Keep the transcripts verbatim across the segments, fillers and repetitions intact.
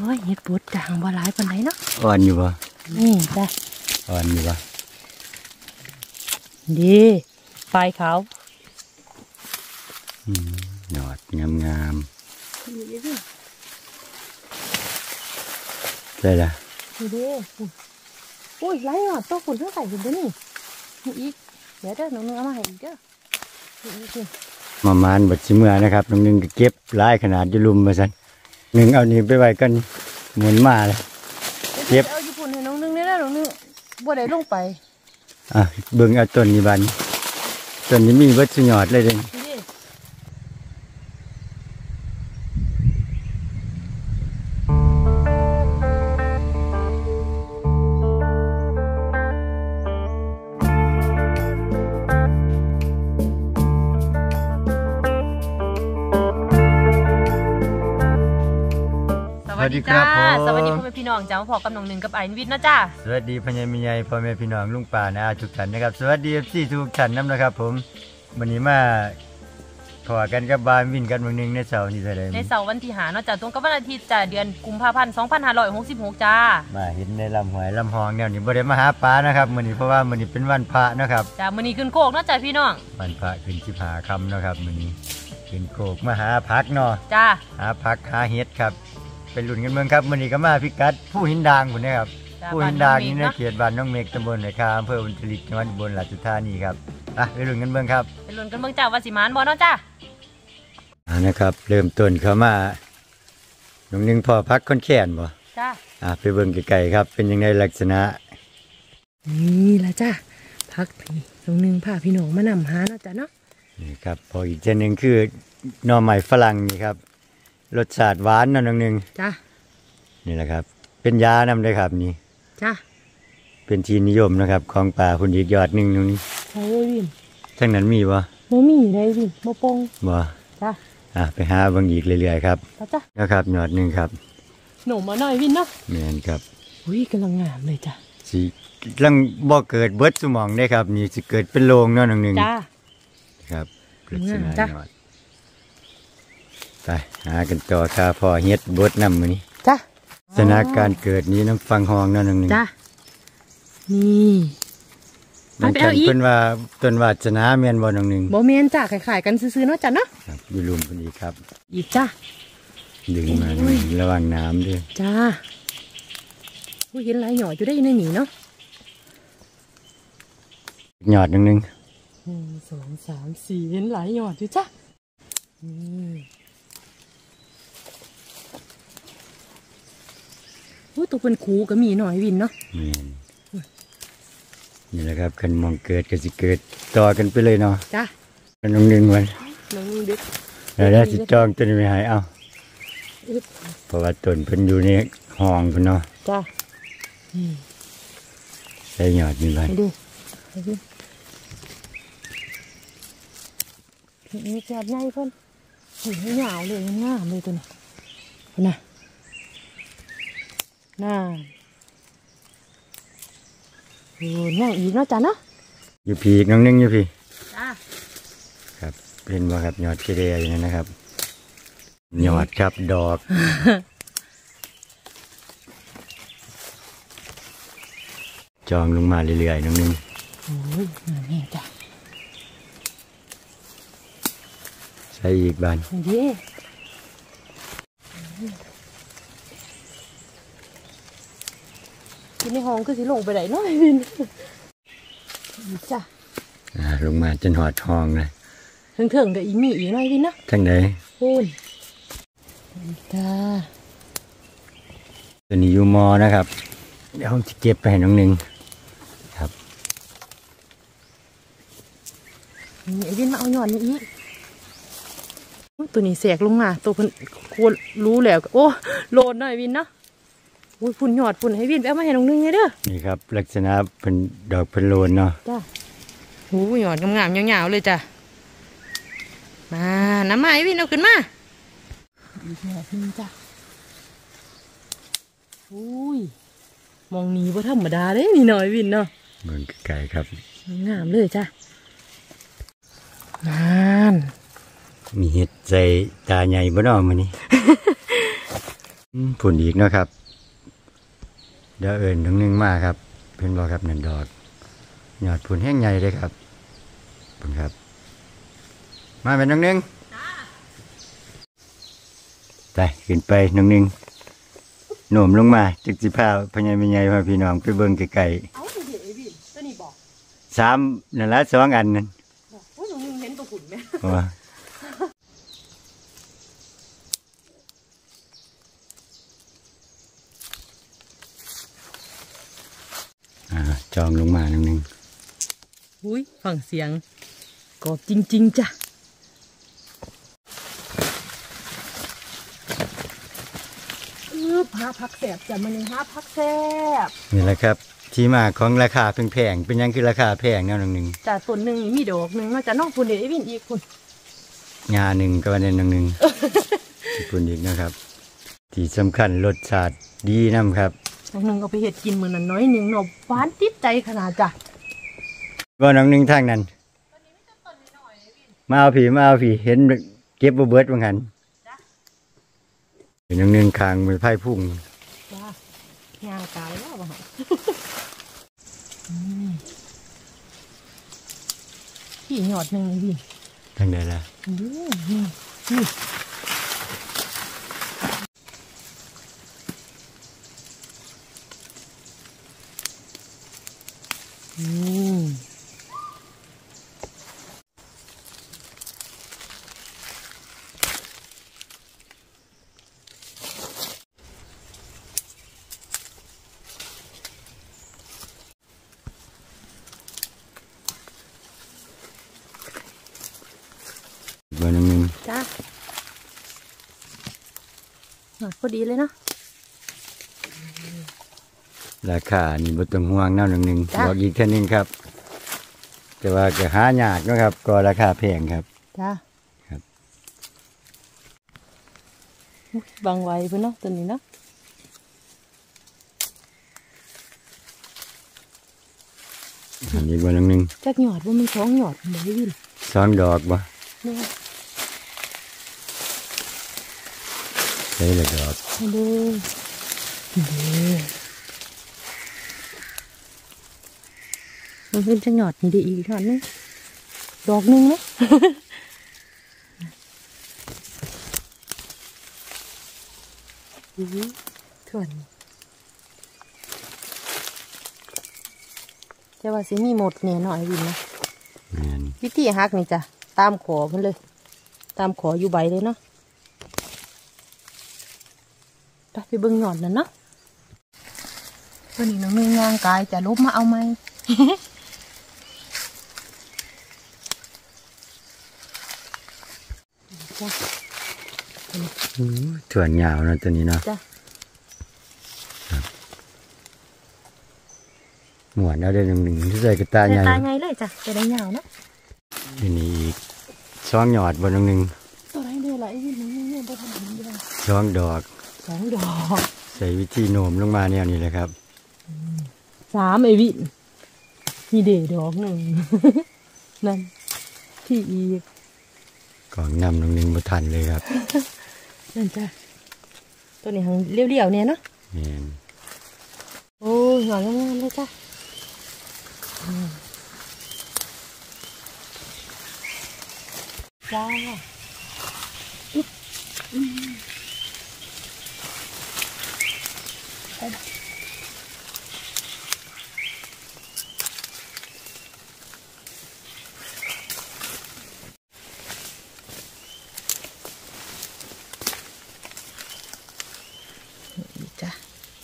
อ้ยเห็ดปุดจางบ่หลายปานใดเนาะอ่อนอยู่บ่นี่จ้ะอ่อนอยู่บ่ดีปลายขาวหยอดงามๆได้ละนี่เด้โอ้ยไรหยอดตัวฝุ่นเท่าไหร่ฝุ่นเด้อนี่นี่อีกเดี๋ยวเด้อน้องนึงเอามาให้อีกเด้อนี่มามานบัดชิเมื่อนะครับน้องนึงก็เก็บหลายขนาดจะลุมมาสันหนึ่งเอานี่ไปไว้กันหมุนมาเลยเก็บเอาญี่ปุ่นให้น้องนึงได้แล้วน้องนึงบ่ได้ลงไปอ่ะเบิ่งเอาต้นนี้บันต้นนี้มีวัชยอดเลยเด้สวัสดีจ้าสวัสดีพ่อแม่พี่น้องจ้าพ่อกับน้องหนึ่งกับไอ้วิทย์นะจ้าสวัสดีพ่อใหญ่แม่ใหญ่พ่อแม่พี่น้องลุงป่านะทุกท่านนะครับสวัสดีเอฟซีทุกท่านน้ำนะครับผมวันนี้มาขอกันกับบานวินกันวันหนึ่งในเสาร์นี้เลยในเสาร์วันที่หาเนาะจ้าตรงกับวันอาทิตย์จ้าเดือนกุมภาพันธ์สองพันห้าร้อยหกสิบหกจ้ามาเห็นในลำหอยลำหองแนวนี้บ่ได้มาหาปลานะครับวันนี้เพราะว่าวันนี้เป็นวันพระนะครับจ้าวันนี้ขึ้นโคกเนาะจ้าพี่น้องวันพระขึ้นสิบห้าค่ำนะครับวันนี้ขึ้นโคกมาหาพักเนาะจ้าหาพักหาเห็ดครับเป็นหลุนกันเมืองครับวันนี้ก็มาพิกัดผู้หินดางคนนี้ครับผู้หินดางนี่ในเขตบ้านน้องเมฆตำบลไหนครับอำเภออุตริจังหวัดอุบลราชธานีครับอ่ะไปหลุนกันเมืองครับไปหลุนกันเมืองจ้าวาสิมานบ่เนาะจ้าอ่านะครับเริ่มต้นเข้ามาน้องนึงพอพักค้นแขนบ่จ้าอ่ะไปเบิ่งไกลๆครับเป็นยังไงลักษณะนี่ละจ้าพักพี่น้องนึงพาพี่น้องมานำหาเนาะจ้าเนาะนี่ครับพออีกเช่นหนึ่งคือหน่อไม้ฝรั่งนี่ครับรสชาติหวานนะน้องนึงจ้านี่แหละครับเป็นยานำเลยครับนี่จ้าเป็นที่นิยมนะครับของป่าคุณอีกยอดหนึ่งตรงนี้ใช่วินทั้งนั้นมีบ่บ่มีได้วินบ่ปงบ่จ้าอ่ะไปหาบางอีกเรื่อยๆครับจ้านะครับยอดหนึ่งครับหนูมาหน่อยวินเนาะแม่นครับอุ้ยกำลังงามเลยจ้าสิกำลังบ่เกิดเบิดสมองได้ครับนี่สิเกิดเป็นโรงเนาะน้องนึงจ้าครับลักษณะยอดไปหากันต่อค่ะพอเฮ็ดบดน้ำมือนี้จ้าสถานการณ์เกิดนี้น้ำฟังห้องนั่นนึงจ้านี่มันกันเพิ่นว่าต้นวาสนาเมียนบ่นึงนึงบ่เมียนจ้าขายๆกันซื้อๆเนาะจ้าเนาะครับอยู่ลุมกันอีกครับอีกจ้าดึงมาระวังน้ำด้วยจ้าผู้เห็นหลายหยอดอยู่ได้ในหนีเนาะหยอดนึงนึงหนึ่งสองสามสี่เห็นหลายหยอดอยู่จ้าโอ้ตัวเป็นคูก็มีหน่อยวินเนาะนี่แหละครับคันมองเกิดก็สิเกิดต่อกันไปเลยเนาะจ้าน้องนึงวันน้องดึกแล้วได้สิจองตัวนี้ไม่หายเอาเพราะว่าต้นเพิ่นอยู่ในห้องเพิ่นเนาะจ้าใส่หยอดนี่บ้างดูมีแกบใหญ่เพิ่นเห็นหยาวเลยงามเลยตัวนี้น่ะน่าโอ้ย่างอีกเนาะจ้าเนาะอยู่พีอีกน้องนึงอยู่พีจ้าครับเป็นว่าครับยอดเกเรอย่างนั้นนะครับยอดครับดอกจองลงมาเรื่อยๆน้องนึงโอ้ยนี่จ้าใส่อีกบานดีกินในห้องก็สิลงไปไหนน้อยวินจ้ะลงมาจนหอดห้องเลยถึงถึงเดี๋ยวอีมีอีกน้อยวินนะทั้งไหนพูนจ้าตัวนี้ยูมอนะครับเดี๋ยวผมจะเก็บไปให้น้องหนึ่งครับนี่วินมาเอาหย่อนนี่อีกตัวนี้แสกลงมาตัวเพิ่นควรรู้แล้วโอ้โลดหน่อยวินเนาะอุ้ยฝุ่นหยอดฝุ่นให้วินไปเอามาให้น้องนึงไงเด้อนี่ครับลักษณะเป็นดอกเป็นโลนเนาะจ้าโอ้หยอดงามๆยาวๆเลยจ้ะมาน้ำไม้วินเอาขึ้นมาอีกหยอดนึงจ้ะอุ้ยมองนี้ว่าธรรมดาเลยนี่หน่อยวินเนาะเบิ่งไกลๆครับงามเลยจ้ะนั่นมีเห็ดใจตาใหญ่บ่เนาะมื้อนี้ผุ่นอีกเนาะครับเดี๋ยวเอิญน้องนึงมาครับเพื่อนบอกครับนันดอกหยอดผุ่นแห้งใหญ่เลยครับผุ่นครับมาเป็นน้องนึงไปขึ้นไปน้องนึงโหน่มลงมาจึกสิพาพญายพญายพาพี่น้องไปเบิ่งไกลๆเอ้าเดี๋ยวไอ้บินตัวนี้บอกสามนั่นละสองอันนั่นโอ้ยหนูเห็นตัวหุ่นไหมว่าอ่าจองลงมาหนึ่งหนึ่งอุ้ยฟังเสียงกรอบจริงๆจ้ะเออพาพักแสบจ้ะมันยังหาพักแสบนี่แหละครับที่มาของราคาแพงๆเป็นยังคือราคาแพงแนวหนึ่งหนึ่งจ้ะส่วนหนึ่งมีดอกหนึ่งนอกจากน้องคุณเดี๋ยวไอ้บินอีกคุณงาหนึ่งก็วันหนึ่งหนึ่งที่คุณอีกนะครับ ที่สำคัญรสชาติดีน้ำครับน้องหนึ่งเอาไปเห็ดกินมือนั้นน้อยหนึ่งหนบหวานติดใจขนาดจ้ะว่าน้องหนึ่งทางนั้นมาเอาผีมาเอาผีเห็นเก็บบ่เบิดว่างั้นเห็นน้องหนึ่งคางมือไพ่พุ่งจ้างานกายแล้วบ่ฮะพี่หยอดหนึ่งพี่ทางไหนล่ะนี่นี่นี่อืมเบอร์หนึ่งหนึ่งจ้าหยอดพอดีเลยเนาะราคานี่บ่ต้องห่วงแนวหนึ่งหนึ่งบอกอีกแค่นึงครับ แต่ว่าก็หายากนะครับ ก็ราคาแพงครับจ้าครับบางไว้เพื่อนเนาะตัวนี้เนาะอันนี้เบอร์หนึ่งหนึ่งจักหยอดว่ามันสองหยอดเดี๋ยววินสองดอกบ่เนี่ยใช่เลยดอกเด้อเด้อมันเป็นจักหยอดนี่ดีอีกหยอดนึงดอกนึงเนาะ อื้อถ่วนแต่ว่าสิมีหมดเนี่ยหน่อยวินนะแม่นวิธีฮักนี่จ้ะตามขอมันเลย ตามขออยู่ใบเลยเนาะไปไปเบิ่งหยอดนั่นเนาะตัวนี้น้องนึงย่างกายจะลบมาเอาไหม จ้ะอู้ถั่วเหงาเนาะตัวนี้เนาะจ้ะหมวดเอาได้หนึ่งหนึ่งที่ใส่กระตาจะใหญ่ตายไงเลยจ้ะจะได้ยาวเนาะที่นี่อีกสองหยอดบนหนึ่งหนึ่งตัวไหนเดือดไหลวินน้องนึงเนี่ยบ่ทำเห็นด้วยสองดอกสองดอกใส่วิธีโน้มลงมาแนวนี้เลยครับสามไอวินนี่เดดอกหนึ่ง นั่นที่อีกกล่องนำหนึ่งหนึ่งบ่ทันเลยครับนั่นจ้ะตัวนี้หังเลี้ยวๆเนี่ยเนาะแม่นโอ้ยหงอนงามๆเลยจ้ะอืมจ้าอึ๊บอืมไปนี่จ้ะ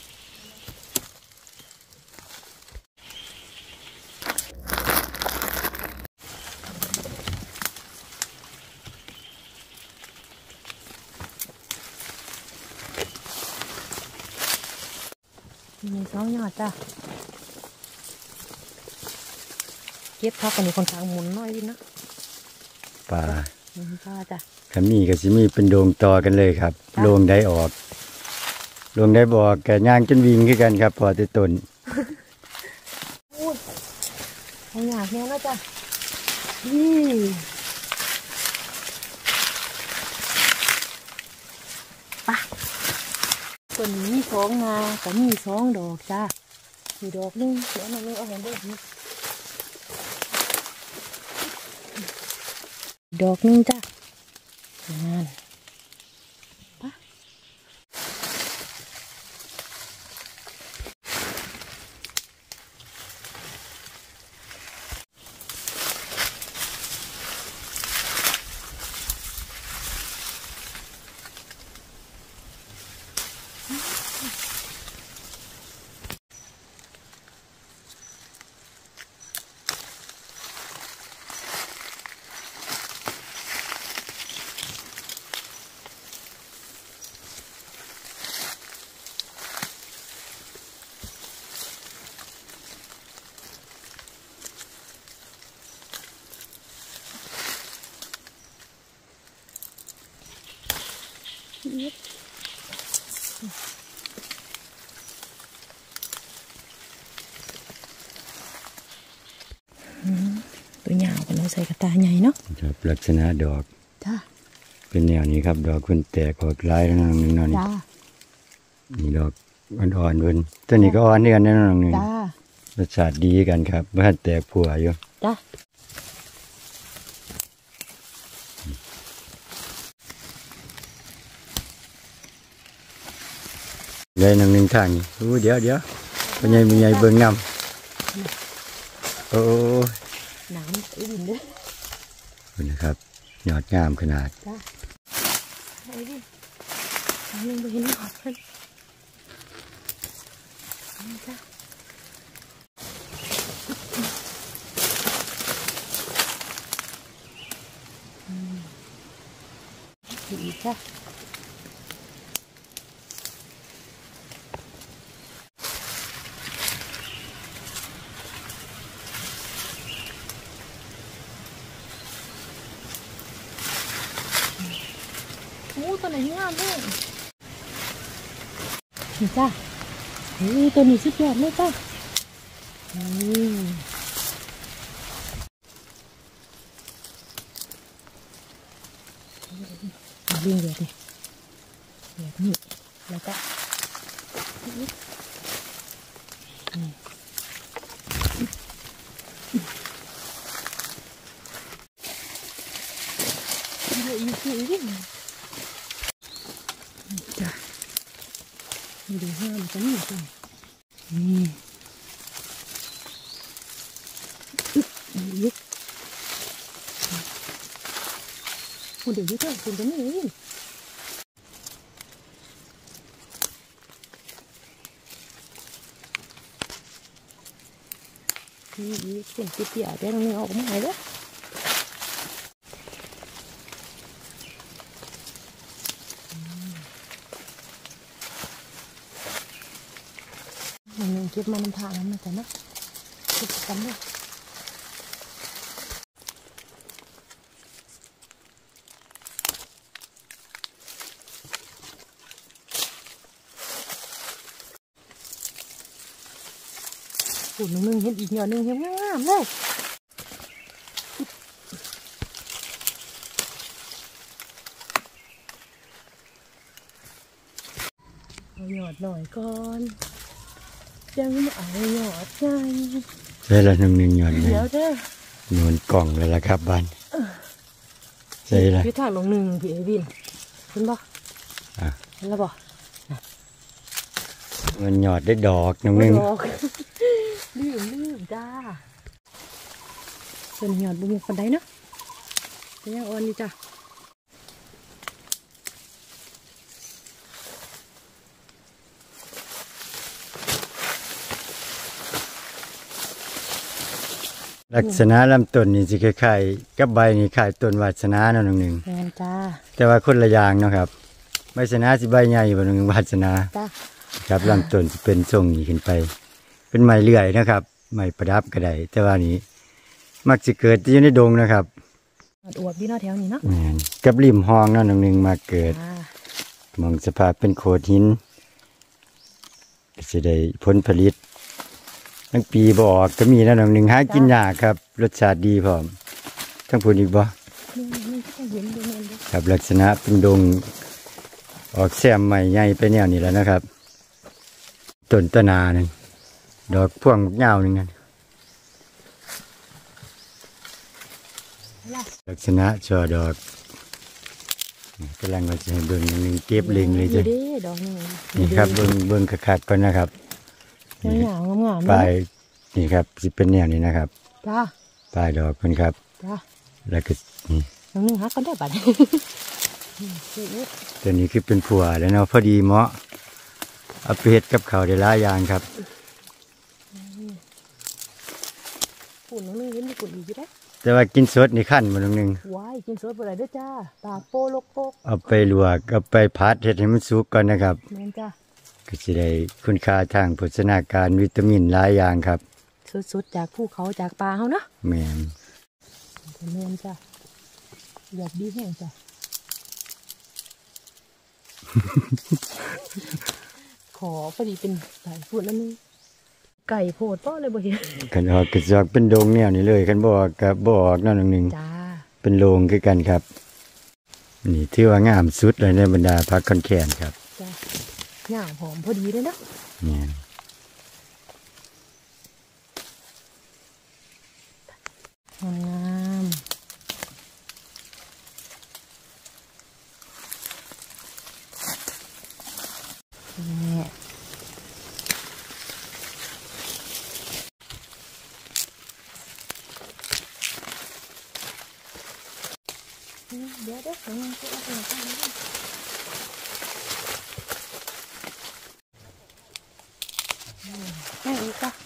มีสองยอดจ้ะเก็บพักกันนี้คนทางหมุนน้อยดินะปลาหมุนป้าจ้ะขามีกับสิมีเป็นโดงต่อกันเลยครับจ้ะโดงได้ออกโดงได้บอกแกย่างจนวิ่งขึ้นกันครับ พอจะต้นอุ้ยไอ้หยาดเนี่ยนะจ้ะนี่ตัวนี้มีสองงาแต่มีสองดอกจ้ามีดอกนึงเดี๋ยวน้องนึงเอาเห็นได้ดีดอกนึงจ้างานปะตัวยาวกันเราใส่กระตาใหญ่เนาะครับลักษณะดอกจ้าเป็นแนวนี้ครับดอกคุณแตกออกลายแล้วนึงนอนนี่ดอกอ่อนๆเพิ่นตัวนี้ก็อ่อนเดือนนั่นนึงจ้ารสชาติดีกันครับบ้านแตกผัวอยู่จ้าเลยหนึ่งหนึ่งทางนี่อู้เดี๋ยวเดี๋ยวเป็นไงเป็นไงเบิ่งน้ำโอ้น้ำอื่นด้วยนะครับยอดงามขนาดจ้าไปดินึงไปเห็นหอดเพิ่นจ้าดีจ้าตัวไหนงามเลยนี่จ้าเฮ้ยตัวนี้สุดยอดเลยจ้าอืมวิ่งเดี๋ยวดิแบบนี้แล้วก็นี่เดี๋ยวอีกทีวิ่งจ้ะดูห้ามกันนี่จ้ะนี่ยึดคุณเดี๋ยวยึดเถอะคุณจะนี่นี่ยึดเสียงเตี้ยๆแต่ตรงนี้ออกมาไหนแล้วมันเก็บมาน้ำทางมาแต่นะเก็บกันด้วยปุ่นนึงเห็นอีกหน่อยนึงเห็นงามเลยเอาหยอดหน่อยก่อนยังไม่เอาหยอดไงใช่ละหนึ่งหนึ่งหยอดไงเดี๋ยวเด้อนวลกล่องเลยละครับบ้านใช่ละพี่ทางลงหนึ่งพี่เอวินเห็นบ่อ่ะเห็นแล้วบ่มันหยอดได้ดอกหนึ่งหนึ่งลืมลืมจ้าเป็นหยอดบุ้งคนใดเนาะเป็นยังอ่อนอยู่จ้าลักษณะลำต้นนี่สิคล้ายๆกับใบนี่คล้ายต้นวาสนาเนาะหนึ่งหนึ่งจ้าแต่ว่าคนละอย่างเนาะครับวาสนาสิใบใหญ่กว่าหนึ่งวาสนาจ้าครับลำต้นจะเป็นทรงนี้ขึ้นไปเป็นไม้เลื่อยนะครับไม้ประดับก็ได้แต่ว่านี้มักจะเกิดอยู่ในดงนะครับอวบดีเนาะแถวนี้เนาะกับริมห้องเนาะหนึ่งหนึ่งมาเกิดมองสภาพเป็นโขดหินก็จะได้ผลผลิตทั้งปีบ่ออกก็มีนะหนึ่งหนึ่งหากินยากครับรสชาติดีพร้อมทั้งผลอีกบ่ครับลักษณะเป็นดงออกแซมใหม่ใหญ่ไปแนวนี้แล้วนะครับต้นตะนาหนึ่งดอกพ่วงยาวหนึ่งนั่นลักษณะช่อดอกกำลังมาจะให้เบิ่งหนึ่งเก็บเล็งเลยจ้ะนี่ครับเบิ่งเบิ่งคักๆก่อนนะครับนี่งามงามปลายนี่ครับสิเป็นแนวนี้นะครับจ้าปลายดอกมันครับจ้าแล้วก็นี่น้องนึงฮักก็ได้บัดตัวนี้คือเป็นผัวแล้วเนาะพอดีเหมาะเอาไปเฮ็ดกับข้าวได้หลายอย่างครับปุ่นน้องนึงเห็นมีปุ่นอีกอยู่ได้แต่ว่ากินสดนี่ขั้นมันนึงว้ายกินสดบ่ได้เด้อจ้าตาโปโลกโปกเอาไปลวกเอาไปผัดเฮ็ดให้มันสุกก่อนนะครับแม่นจ้าก็สิได้คุณค่าทางโภชนาการวิตามินหลายอย่างครับสดๆจากภูเขาจากป่าเฮานะแม่นแม่นจ้าอยากดีแห้งจ้า ขอพอดีเป็นสายพูดแล้วนึงไก่โพดป้อเลยบ่เห็นคันออกก็จะออกเป็นโดงแนวนี้เลยคันบ่ออกก็บ่ออกนั่นนึงจ้าเป็นโลงคือกันครับนี่ถือว่างามสุดเลยในบรรดาผักคอนแคนครับจ้าหย่างหอมพอดีเลยนะนี่งามนี่เดี๋ยวเดี๋ยวผมจะเอาไปทำอะไรให้อีกอ่ะ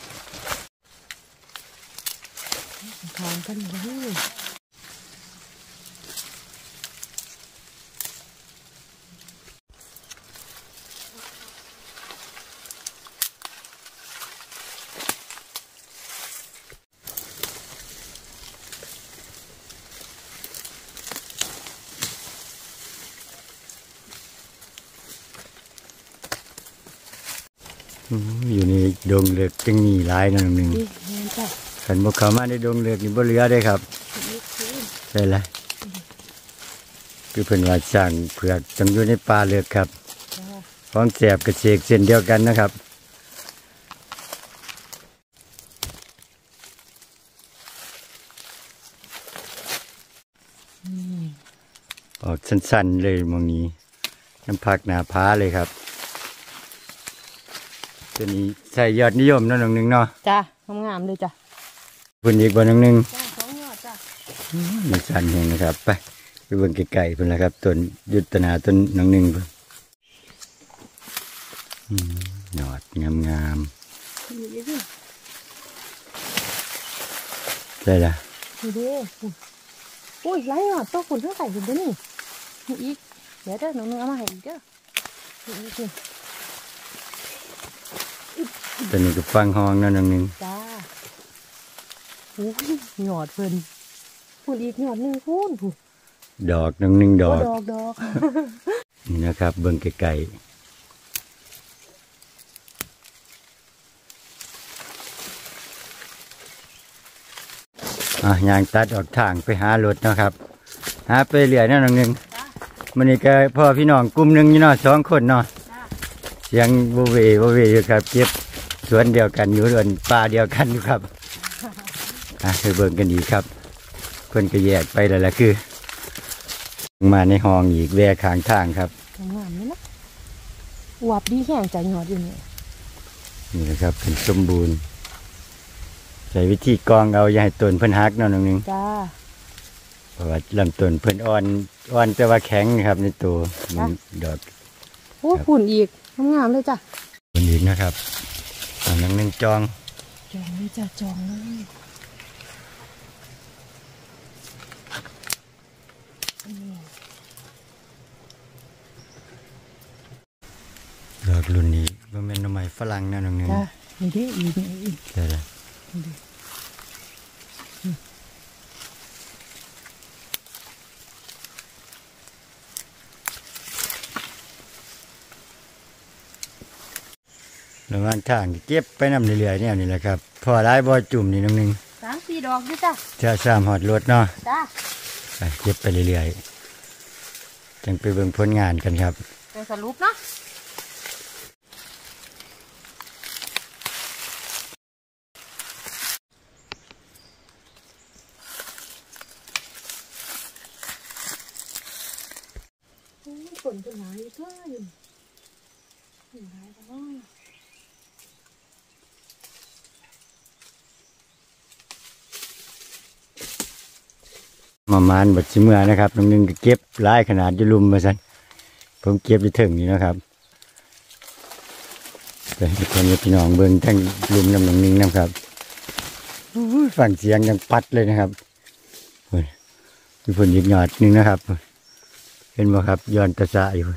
ทานกันเลยอืมอยู่ในดงเลือกจังมีหลายนั่นหนึ่งนี่แม่นจ้ะขันบกเข้ามาในดงเลือกนี่บ่เหลือได้ครับนี่คือใช่ละคือเพิ่นว่าสร้างเผือกต้องอยู่ในป่าเลือกครับจ้าของแสบกับเสกเส้นเดียวกันนะครับออกสั้นๆเลยมองนี้น้ำพักหนาพ้าเลยครับตัวนี้ใส่ยอดนิยมเนั่นหนึ่งเนาะจ้างามๆเลยจ้ะเพิ่นอีกบ่หนึ่งหนึ่งจ้าสองยอดจ้ะมันสั้นเองนะครับไปไปเบิ่งไกลๆเพิ่นละครับต้นยุตนาต้นหนึ่งหนึ่งเพิ่นอืมยอดงามๆนี่ดิได้ละนี่ดิอุ้ยไรอ่ะตัวฝุ่นเท่าไหร่ฝุ่นตัวนี้นี่อีกเดี๋ยวเด้อน้องนึงเอามาให้อีกเด้อนี่อีกนี่ตัวนี้ก็ฟังห้องนั่นหนึ่งจ้าโอ้ยหยอดเพิ่นฝุ่นอีกหยอดหนึ่งฝุ่นฝุ่นดอกหนึ่งหนึ่งดอกดอกดอกนี่นะครับ เบิ่งไกลๆอ่ะยางตัดออกทางไปหารถนะครับหาไปเรื่อยนั่นหนึ่งจ้ามันนี่ก็พ่อพี่น้องกลุ่มหนึ่งอยู่เนาะสองคนเนาะจ้าเสียงโบเวโบเวอยู่ครับเก็บสวนเดียวกันอยู่สวนป่าเดียวกันอยู่ครับอ่ะไปเบิ่งกันดีครับเพิ่นก็แยกไปแล้วล่ะคือ มาในห้องอีกแวะข้างทางครับงามเลยนะอวบดีแห้งใจหยอดอยู่นี่นี่นะครับเป็นสมบูรณ์ใช้วิธีกองเอาอย่าให้ต้นเพิ่นหักเนาะหนึ่งจ้าเพราะว่าลำต้นเพิ่นอ่อนอ่อนแต่ว่าแข็งนะครับในตัวมันดอกโอ้ฝุ่นอีกงามๆเลยจ้ะคนอีกนะครับอันนั้นหนึ่งจองจองเลยจ้ะจองเลยดอกรุ่นนี้มันเป็นหน่อไม้ฝรั่งนะน้องหนึ่งจ้านี่ดิอีกนี่อีกได้ละระหว่างทางเก็บไปนำเรื่อยๆเนี่ยนี่แหละครับพอร้ายบ่อจุ่มนี่น้องหนึ่งสามสี่ดอกด้วยจ้ะจะสามหอดรถเนาะจ้าไปเก็บไปเรื่อยๆจังไปเบิ่งผลงานกันครับแต่สรุปเนาะฝนจะหนาวก็อยู่หนาวก็น้อยมามานบัดชิเมื่อนะครับน้องนึงก็เก็บหลายขนาดจะลุมมาสันผมเก็บไปถึงนี่นะครับแต่ทุกคนพี่น้องเบิ่งทั้งลุมน้ำน้องนึงนะครับฟังเสียงยังปัดเลยนะครับมีฝนหยุดหยอดนึงนะครับเห็นไหมครับย้อนตะสะอยู่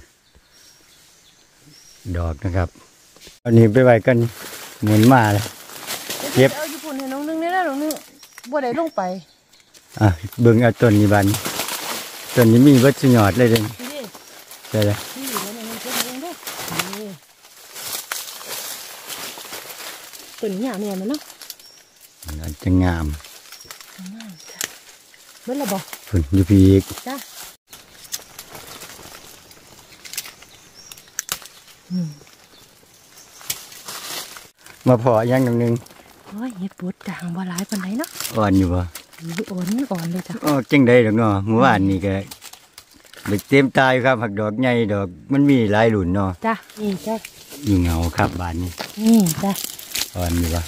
ดอกนะครับอันนี้ไปไว้กันหมุนมาเลยเก็บเอาญี่ปุ่นให้น้องนึงได้แล้วน้องนึงบ่ได้ลงไปอ่ะเบิ่งเอาต้นนี้บันต้นนี้มีวัชหยอดเลยเด้ใช่เลยต้นนี้เนี่ยมันเนาะมันจะงามเมื่อไรบอกฝนอยู่พีกจ้ามาพอยังหนึ่งโอ้ยเห็ดปวดจางบ่หลายปานไหนเนาะอ่อนอยู่บ่อ่อนอ่อนเลยจ้ะอ๋อจังได้ดอกเนาะเมื่อวานนี่ก็เด็กเต็มตายครับผักดอกใหญ่ดอกมันมีหลายหลุนเนาะจ้ะนี่จ้ะอยู่เงาครับบานนี้นี่จ้ะอ่อนอยู่บ่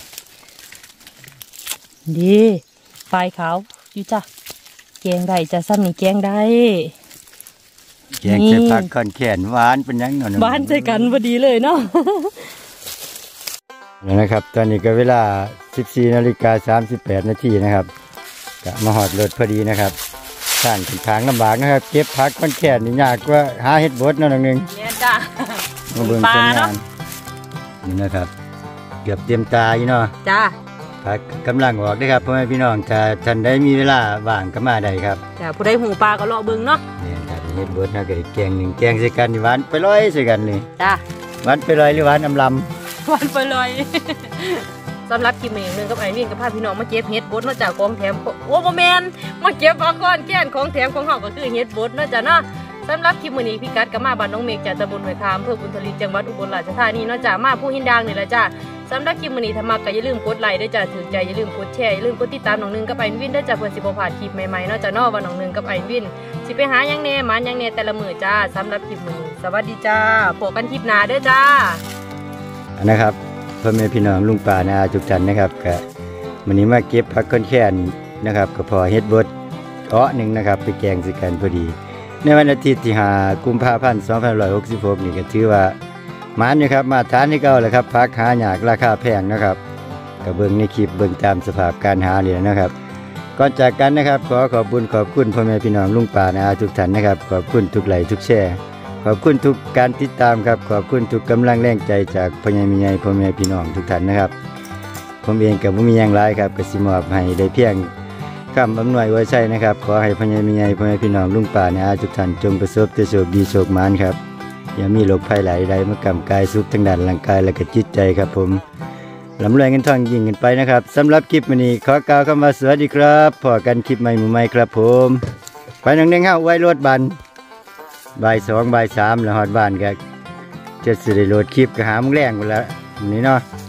ดีไฟขาวอยู่จ้ะแกงได้จะซ้ำนี่แกงได้แกงใส่ผักก้อนแขนหวานเป็นยังเนาะหวานใส่กันพอดีเลยเนาะแล้วนะครับตอนนี้ก็เวลา สิบสี่นาฬิกาสามสิบแปดนาทีนะครับก็มาหอดรถพอดีนะครับทางเป็นทางลำบากนะครับเก็บผักก้อนแขนนี่ยากกว่าหาเห็ดบดเนาะนึงเนี่ยจ้ะมาเบิ่งผลงานนี่นะครับเกือบเตรียมตาอยู่เนาะจ้าผักกำลังออกได้ครับพ่อแม่พี่น้องถ้าท่านได้มีเวลาว่างก็มาได้ครับจ้าผู้ใดหูปลาก็เลาะเบิ่งเนาะเนี่ยครับเห็ดบดนะก็แกงหนึ่งแกงใส่กันหวานไปร้อยใส่กันเลยจ้าหวานไปร้อยหรือหวานอำลำหวานไปเลยสำหรับคลิปนี้หนึ่งกับไอวินกับพาพี่น้องมาเก็บเห็ดบดมาจากกองแถมโอ้โหแมนมาเก็บเอาก้อนแก้นของแถมของเฮาก็คือเห็ดบดเนาะจ้ะเนาะสำหรับคลิปมื้อนี้พี่กัดกับมาบ้านน้องเมฆจากตำบลห้วยคามอำเภอบุญทลีจังหวัดอุบลราชธานีเนาะจ้ะมาผู้หินดางนี่แหละจ้ะสำหรับคลิปมื้อนี้ถ้ามักก็อย่าลืมกดไลค์ด้วยจ้ะถึงใจอย่าลืมกดแชร์อย่าลืมกดติดตามน้องนึงกับไอวินด้วยจ้ะเพื่อสิบ่พลาดคลิปใหม่ๆเนาะจ้ะเนาะว่าน้องนึงกับไอวินสิไปหายังแน่หมันยังแน่แต่ละมื้อจ้าสำหรับคลิปมื้อนี้สวัสดีจ้าพบกันคลิปหน้าเด้อจ้านะครับพ่อแม่พี่น้องลุงป่านาทุกท่านนะครับก็วันนี้มาเก็บผักก้อนแค้นนะครับก็พอเฮ็ดบดอ้อหนึ่งนะครับไปแกงใส่กันพอดีในวันอาทิตย์ที่ห้ากุมภาพันธ์สองพันห้าร้อยหกสิบหกนี่ก็ถือว่ามันนะครับมาทานที่เก่าเลยครับผักหายากราคาแพงนะครับก็เบิ่งในคลิปเบิ่งตามสภาพการหาเลยนะครับก่อนจากกันนะครับขอขอบคุณขอบคุณพ่อแม่พี่น้องลุงป่านาทุกท่านนะครับขอบคุณทุกไลค์ทุกแชร์ขอบคุณทุกการติดตามครับขอบคุณทุกกำลังแรงใจจากพ่อใหญ่แม่ใหญ่พ่อแม่พี่น้องทุกท่านนะครับผมเองกับผมมีอย่างไรครับก็สิมอบให้ได้เพียงคำอำนวยไว้ใช่นะครับขอให้พ่อใหญ่แม่ใหญ่พ่อแม่พี่น้องลุงป่านาทุกท่านจงประสบแต่โชคดีโชคมานครับอย่ามีโรคภัยหลายใดมากำกายสุขทั้งด้านร่างกายและก็จิตใจครับผมลำรวยเงินทองยิ่งขึ้นไปนะครับสำหรับคลิปวันนี้ขอกล่าวคำว่าสวัสดีครับพอกันคลิปใหม่หมู่ใหม่ครับผมไปนั่งเด้งห้าไว้รถบันบ่ายสองบ่ายสามแล้วฮอดบ้านก็จะสิได้โหลดคลิปก็หามึงแรงหมดแล้วนี่เนาะ